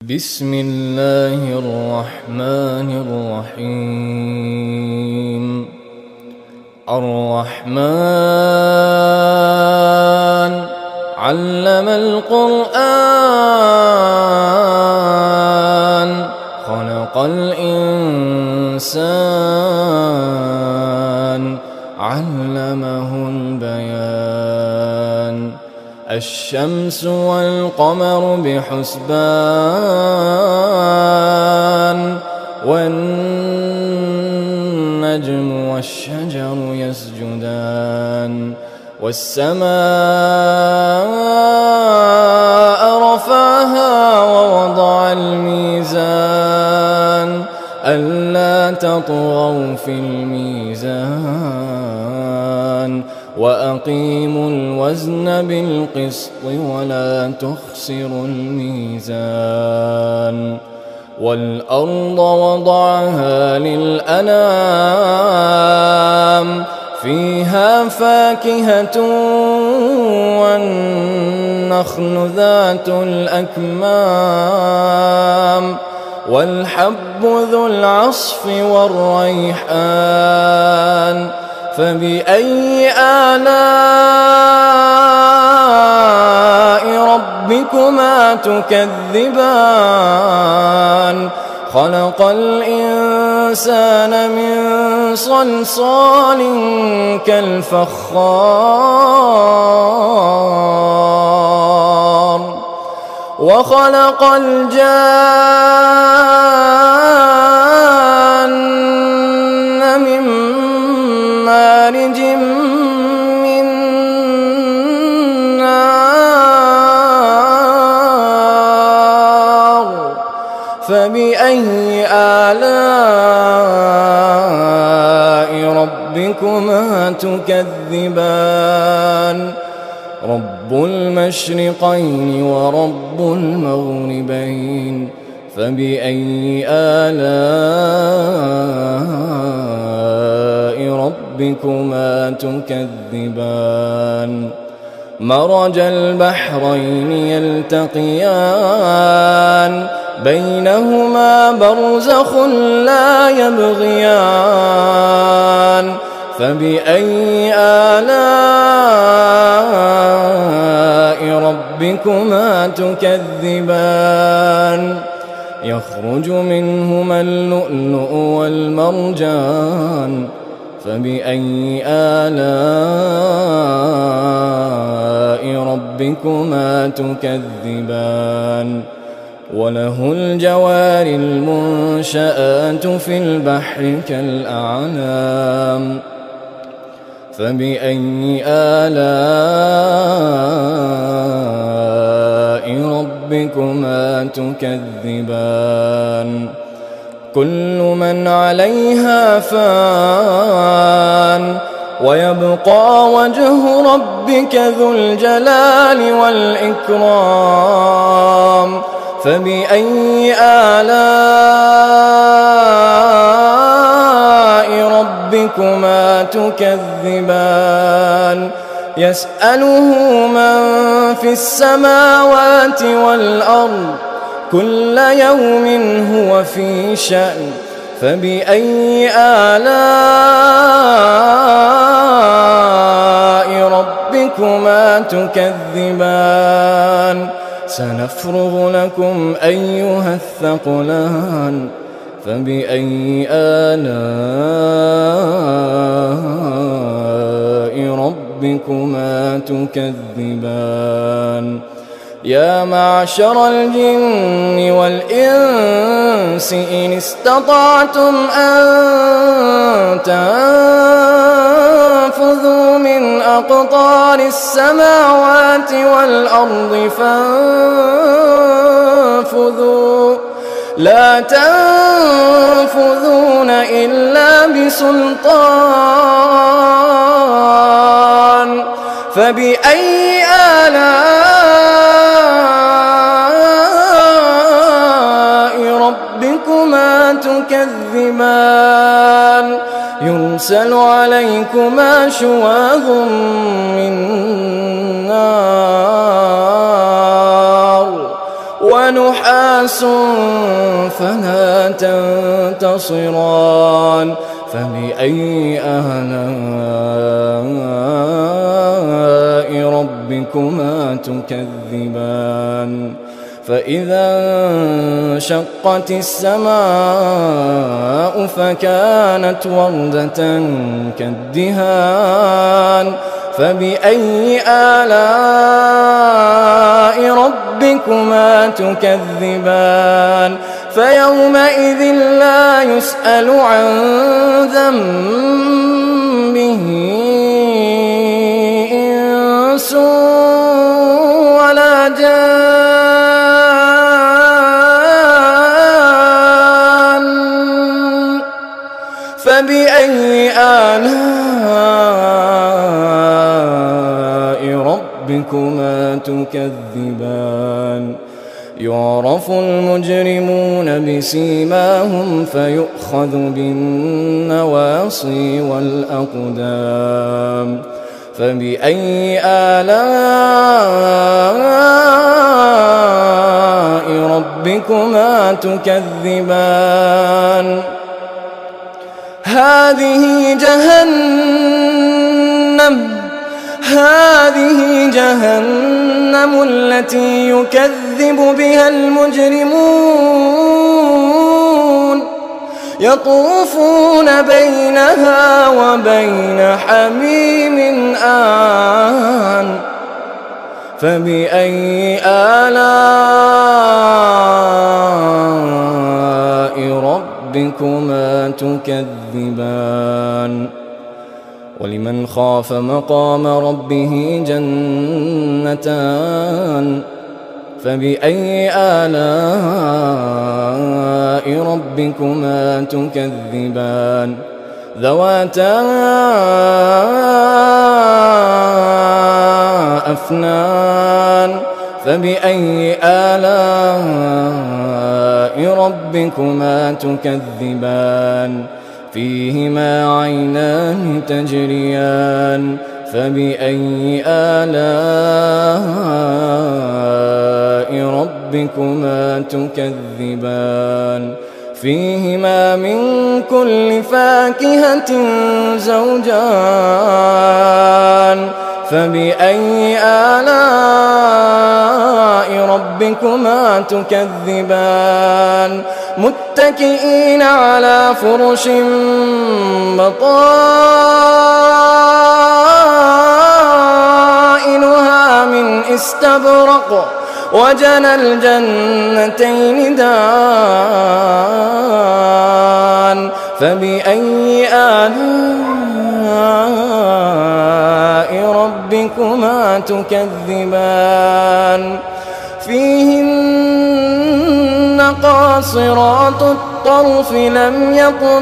بسم الله الرحمن الرحيم. الرحمن علم القرآن خلق الإنسان علمه البيان. الشمس والقمر بحسبان والنجم والشجر يسجدان. والسماء رفعها ووضع الميزان ألا تطغوا في الميزان وأقيموا الوزن بالقسط ولا تخسروا الميزان. والأرض وضعها للأنام فيها فاكهة والنخل ذات الأكمام والحب ذو العصف والريحان. فبأي آلاء ربكما تكذبان؟ خلق الإنسان من صلصال كالفخار وخلق الجان من مارج من نار. فبأي آلاء ربكما تكذبان؟ رب المشرقين ورب المغربين. فبأي آلاء ربكما تكذبان؟ مرج البحرين يلتقيان بينهما برزخ لا يبغيان. فبأي آلاء ربكما تكذبان؟ يخرج منهما اللؤلؤ والمرجان. فبأي آلاء ربكما تكذبان؟ وله الجوار المنشآت في البحر كالأعلام. فبأي آلاء ربكما تكذبان؟ كل من عليها فان ويبقى وجه ربك ذو الجلال والإكرام. فبأي آلاء ربكما تكذبان؟ يسأله من في السماوات والأرض كل يوم هو في شأن. فبأي آلاء ربكما تكذبان؟ سنفرغ لكم أيها الثقلان. فبأي آلاء ربكما تكذبان؟ يا معشر الجن والإنس إن استطعتم أن تنفذوا من أقطار السماوات والأرض فانفذوا لا تنفذون إلا بسلطان. فبأي آلاء ربكما تكذبان؟ يرسل عليكما شواظ من نار ونحاس نعاس فلا تنتصران فبأي آلاء ربكما تكذبان فإذا انشقت السماء فكانت وردة كالدهان فبأي آلاء ربكما تكذبان فيومئذ لا يسأل عن ذنبه إنس ولا جان فبأي آلاء ربكما تكذبان يعرف المجرمون بسيماهم فيؤخذ بالنواصي والأقدام فبأي آلاء ربكما تكذبان هذه جهنم التي يكذب بها المجرمون يطوفون بينها وبين حميم آن فبأي آلاء ربكما تكذبان ولمن خاف مقام ربه جنتان فبأي آلاء ربكما تكذبان ذواتا أفنان فبأي آلاء ربكما تكذبان فيهما عينان تجريان فبأي آلاء ربكما تكذبان فيهما من كل فاكهة زوجان فبأي آلاء ربكما تكذبان متكئين على فرش بطائنها من استبرق وجنى الجنتين دان فبأي آلاء ربكما تكذبان فيهن قاصرات الطرف لم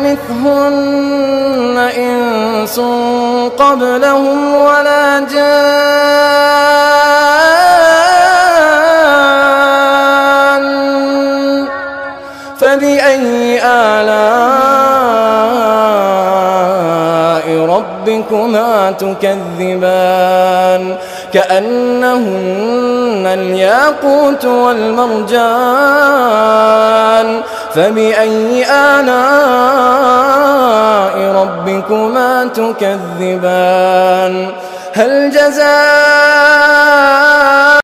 يطمثهن إنس قبلهم ولا جان فبأي آلاء ربكما تكذبان كأنهن الياقوت والمرجان فبأي آلاء ربكما تكذبان هل جزاء